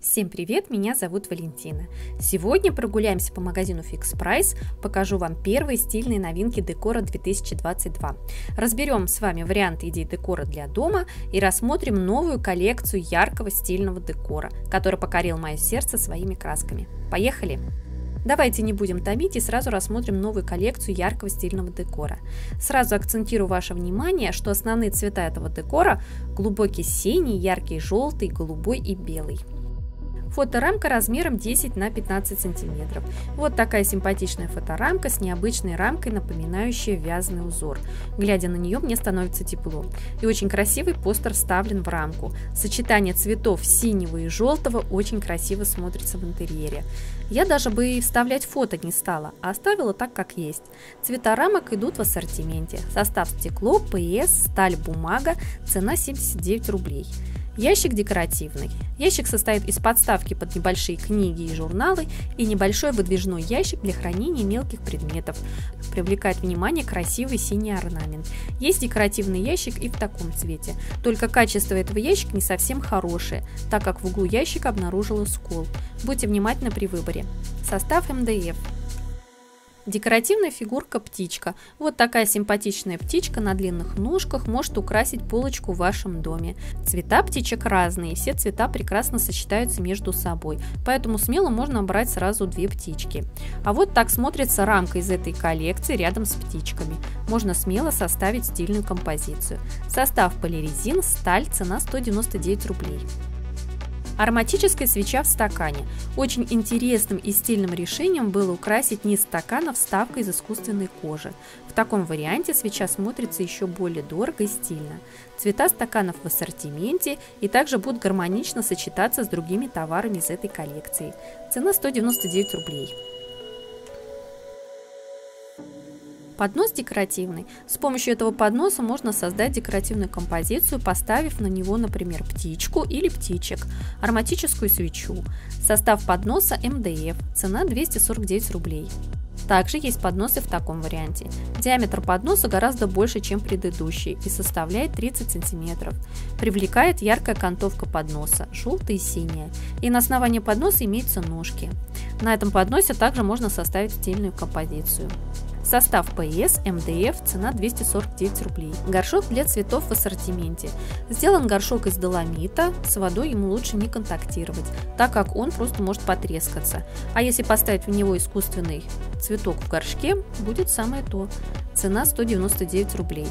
Всем привет, меня зовут Валентина. Сегодня прогуляемся по магазину Fix Price, покажу вам первые стильные новинки декора 2022. Разберем с вами варианты идей декора для дома и рассмотрим новую коллекцию яркого стильного декора, который покорил мое сердце своими красками. Поехали! Давайте не будем томить и сразу рассмотрим новую коллекцию яркого стильного декора. Сразу акцентирую ваше внимание, что основные цвета этого декора – глубокий синий, яркий желтый, голубой и белый. Фоторамка размером 10 на 15 сантиметров. Вот такая симпатичная фоторамка с необычной рамкой, напоминающей вязаный узор. Глядя на нее, мне становится тепло. И очень красивый постер вставлен в рамку. Сочетание цветов синего и желтого очень красиво смотрится в интерьере. Я даже бы и вставлять фото не стала, а оставила так, как есть. Цвета рамок идут в ассортименте. Состав стекло, ПС, сталь, бумага, цена 79 рублей. Ящик декоративный. Ящик состоит из подставки под небольшие книги и журналы и небольшой выдвижной ящик для хранения мелких предметов. Привлекает внимание красивый синий орнамент. Есть декоративный ящик и в таком цвете. Только качество этого ящика не совсем хорошее, так как в углу ящика обнаружила скол. Будьте внимательны при выборе. Состав МДФ. Декоративная фигурка птичка. Вот такая симпатичная птичка на длинных ножках может украсить полочку в вашем доме. Цвета птичек разные, все цвета прекрасно сочетаются между собой, поэтому смело можно брать сразу две птички. А вот так смотрится рамка из этой коллекции рядом с птичками. Можно смело составить стильную композицию. Состав полирезин, сталь, цена 199 рублей. Ароматическая свеча в стакане. Очень интересным и стильным решением было украсить низ стакана вставкой из искусственной кожи. В таком варианте свеча смотрится еще более дорого и стильно. Цвета стаканов в ассортименте и также будут гармонично сочетаться с другими товарами из этой коллекции. Цена 199 рублей. Поднос декоративный. С помощью этого подноса можно создать декоративную композицию, поставив на него, например, птичку или птичек, ароматическую свечу. Состав подноса МДФ. Цена 249 рублей. Также есть подносы в таком варианте. Диаметр подноса гораздо больше, чем предыдущий, и составляет 30 см. Привлекает яркая окантовка подноса, желтая и синяя. И на основании подноса имеются ножки. На этом подносе также можно составить стильную композицию. Состав ПС, МДФ, цена 249 рублей. Горшок для цветов в ассортименте. Сделан горшок из доломита, с водой ему лучше не контактировать, так как он просто может потрескаться. А если поставить в него искусственный цветок в горшке, будет самое то. Цена 199 рублей.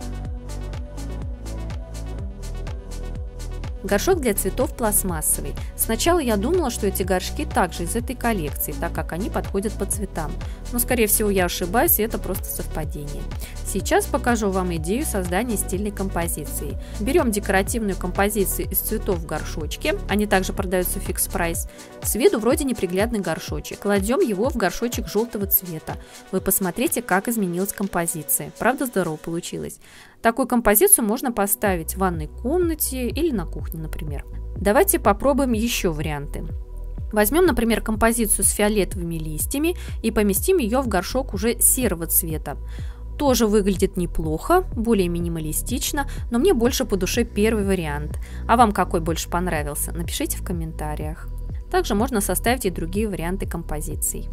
Горшок для цветов пластмассовый. Сначала я думала, что эти горшки также из этой коллекции, так как они подходят по цветам. Но скорее всего я ошибаюсь, и это просто совпадение. Сейчас покажу вам идею создания стильной композиции. Берем декоративную композицию из цветов в горшочке, они также продаются в Fix Price. С виду вроде неприглядный горшочек. Кладем его в горшочек желтого цвета. Вы посмотрите, как изменилась композиция. Правда, здорово получилось. Такую композицию можно поставить в ванной комнате или на кухне, например. Давайте попробуем еще варианты. Возьмем, например, композицию с фиолетовыми листьями и поместим ее в горшок уже серого цвета. Тоже выглядит неплохо, более минималистично, но мне больше по душе первый вариант. А вам какой больше понравился? Напишите в комментариях. Также можно составить и другие варианты композиций.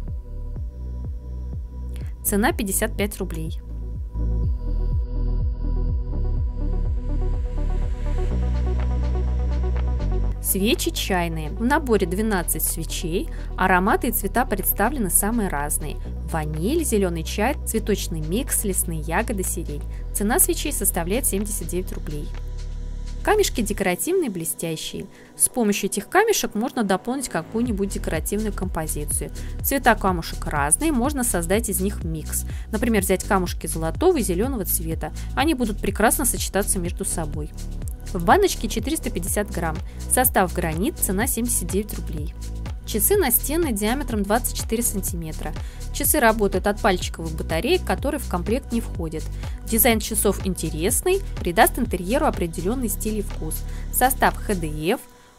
Цена 55 рублей. Свечи чайные. В наборе 12 свечей, ароматы и цвета представлены самые разные. Ваниль, зеленый чай, цветочный микс, лесные ягоды, сирень. Цена свечей составляет 79 рублей. Камешки декоративные, блестящие. С помощью этих камешек можно дополнить какую-нибудь декоративную композицию. Цвета камушек разные, можно создать из них микс. Например, взять камушки золотого и зеленого цвета. Они будут прекрасно сочетаться между собой. В баночке 450 грамм. Состав гранит, цена 79 рублей. Часы настенные диаметром 24 сантиметра. Часы работают от пальчиковых батареек, которые в комплект не входят. Дизайн часов интересный, придаст интерьеру определенный стиль и вкус. Состав ХДФ,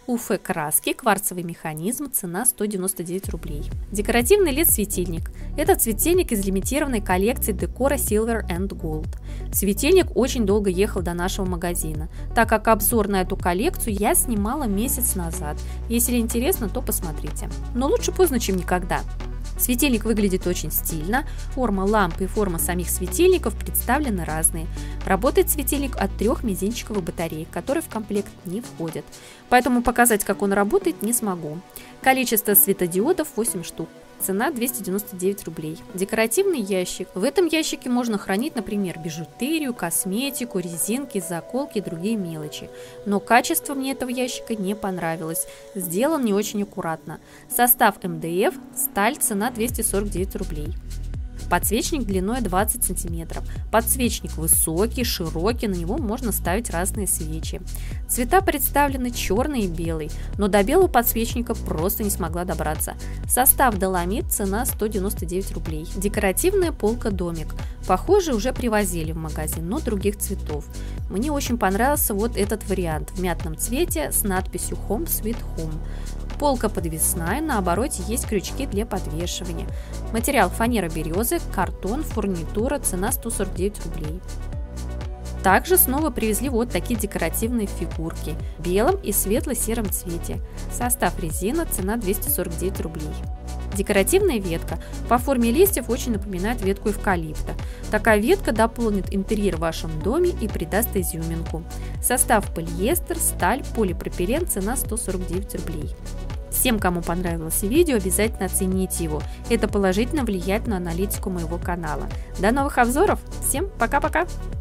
УФ краски, кварцевый механизм, цена 199 рублей. Декоративный LED-светильник. Этот светильник из лимитированной коллекции декора Silver and Gold. Светильник очень долго ехал до нашего магазина, так как обзор на эту коллекцию я снимала месяц назад. Если интересно, то посмотрите. Но лучше поздно, чем никогда. Светильник выглядит очень стильно, форма лампы и форма самих светильников представлены разные. Работает светильник от 3 мизинчиковых батареек, которые в комплект не входят, поэтому показать, как он работает, не смогу. Количество светодиодов 8 штук. Цена 299 рублей. Декоративный ящик. В этом ящике можно хранить, например, бижутерию, косметику, резинки, заколки и другие мелочи. Но качество мне этого ящика не понравилось. Сделан не очень аккуратно. Состав МДФ, сталь, цена 249 рублей. Подсвечник длиной 20 см. Подсвечник высокий, широкий, на него можно ставить разные свечи. Цвета представлены черный и белый, но до белого подсвечника просто не смогла добраться. Состав доломит, цена 199 рублей. Декоративная полка-домик. Похоже, уже привозили в магазин, но других цветов. Мне очень понравился вот этот вариант в мятном цвете с надписью Home Sweet Home. Полка подвесная, на обороте есть крючки для подвешивания. Материал фанера березы, картон, фурнитура, цена 149 рублей. Также снова привезли вот такие декоративные фигурки в белом и светло-сером цвете. Состав резина, цена 249 рублей. Декоративная ветка. По форме листьев очень напоминает ветку эвкалипта. Такая ветка дополнит интерьер в вашем доме и придаст изюминку. Состав полиэстер, сталь, полипропилен, цена 149 рублей. Всем, кому понравилось видео, обязательно оцените его. Это положительно влияет на аналитику моего канала. До новых обзоров. Всем пока-пока!